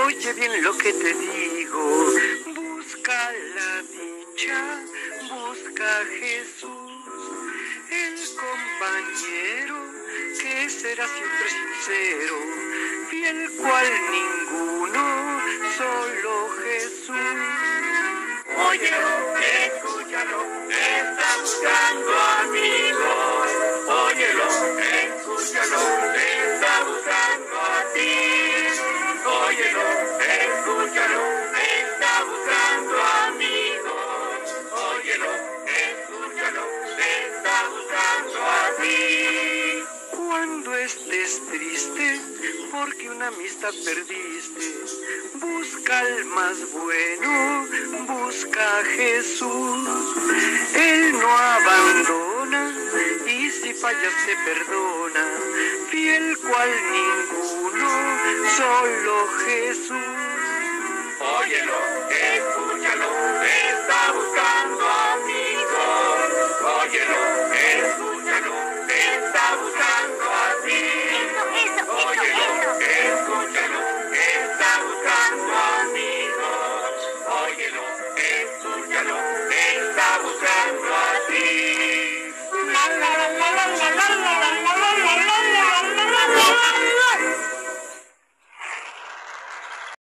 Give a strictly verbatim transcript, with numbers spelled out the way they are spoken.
Oye bien lo que te digo, busca la dicha, busca a Jesús, el compañero que será siempre sincero, fiel cual ninguno, solo Jesús. Óyelo, escúchalo, está buscando amigos. Óyelo, escúchalo, está buscando a ti. Óyelo, escúchalo, está buscando amigos. Óyelo, escúchalo, está buscando a ti. Cuando estés triste, porque una amistad perdiste, busca al más bueno, busca a Jesús. Él no abandona y si fallas te perdona, fiel cual ninguno, solo Jesús. Óyelo, escúchalo, está buscando a